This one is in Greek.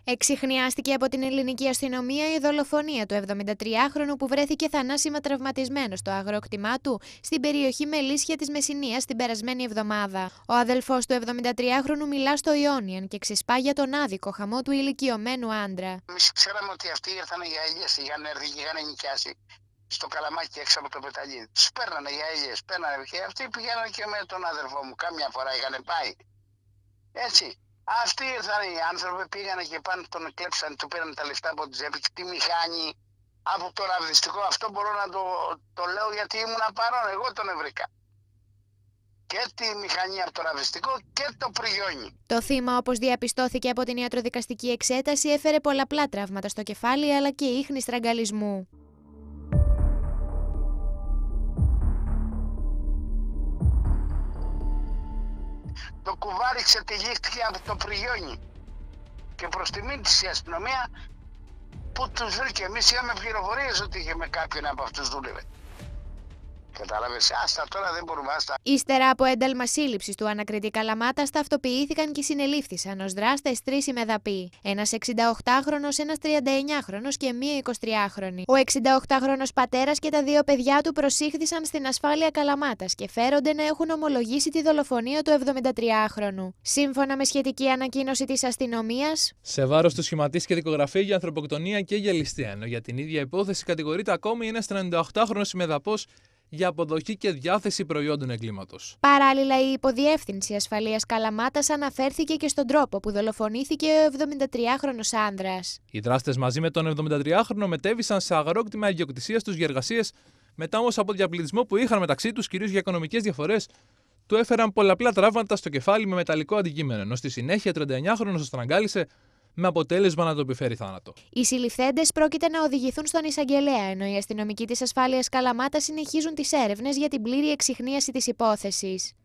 Εξιχνιάστηκε από την ελληνική αστυνομία η δολοφονία του 73χρονου που βρέθηκε θανάσιμα τραυματισμένο στο αγρόκτημά του στην περιοχή Μελίσια της Μεσσηνίας την περασμένη εβδομάδα. Ο αδελφός του 73χρονου μιλά στο Ιόνιαν και ξεσπά για τον άδικο χαμό του ηλικιωμένου άντρα. Εμείς ξέραμε ότι αυτοί ήρθαν για ελιές, είχαν έρθει και είχαν νοικιάσει στο Καλαμάκι έξω από το πεταλίδι. Τους παίρνανε για ελιές, παίρνανε και αυτοί πήγαιναν και με τον αδερφό μου. Κάμια φορά είχαν πάει. Έτσι. Αυτοί ήρθαν οι άνθρωποι, πήγανε και πάνε, τον εκλέψαν, του πήραν τα λεφτά από τη τσέπη, τη μηχανή, από το ραβδιστικό. Αυτό μπορώ να το λέω γιατί ήμουν παρόν, εγώ τον βρήκα. Και τη μηχανή από το ραβδιστικό και το πριγιόνι. Το θύμα, όπως διαπιστώθηκε από την ιατροδικαστική εξέταση, έφερε πολλαπλά τραύματα στο κεφάλι αλλά και ίχνη στραγγαλισμού. Το κουβάρι ξετυλίχτηκε από το πριγιόνι και προς τιμήν της η αστυνομία που τους βρήκε. Εμείς είχαμε πληροφορίες ότι είχε με κάποιον από αυτούς δούλευε. Κατάλαβες, άστα τώρα δεν μπορούμε, άστα. Ύστερα από ένταλμα σύλληψης του ανακριτή Καλαμάτας, ταυτοποιήθηκαν και συνελήφθησαν ως δράστες 3 ημεδαποί. Ένας 68χρονος, ένας 39χρονος και μία 23χρονη. Ο 68χρονος πατέρας και τα 2 παιδιά του προσήχθησαν στην ασφάλεια Καλαμάτας και φέρονται να έχουν ομολογήσει τη δολοφονία του 73χρονου. Σύμφωνα με σχετική ανακοίνωση της αστυνομίας, σε βάρος του σχηματίστηκε δικογραφία για ανθρωποκτονία και για ληστεία, ενώ για την ίδια υπόθεση κατηγορείται ακόμη ένας 38χρονος ημεδαπός για αποδοχή και διάθεση προϊόντων εγκλήματος. Παράλληλα, η Υποδιεύθυνση Ασφαλείας Καλαμάτας αναφέρθηκε και στον τρόπο που δολοφονήθηκε ο 73χρονος άνδρας. Οι δράστες μαζί με τον 73χρονο μετέβησαν σε αγρόκτημα ιδιοκτησίας τους για εργασίες, μετά όμως από διαπληκτισμό που είχαν μεταξύ τους, κυρίως για οικονομικές διαφορές, του έφεραν πολλαπλά τραύματα στο κεφάλι με μεταλλικό αντικείμενο, ενώ στη συνέχεια 39χρονος το στραγγάλισε με αποτέλεσμα να το επιφέρει θάνατο. Οι συλληφθέντες πρόκειται να οδηγηθούν στον εισαγγελέα, ενώ οι αστυνομικοί της ασφάλειας Καλαμάτα συνεχίζουν τις έρευνες για την πλήρη εξιχνίαση της υπόθεσης.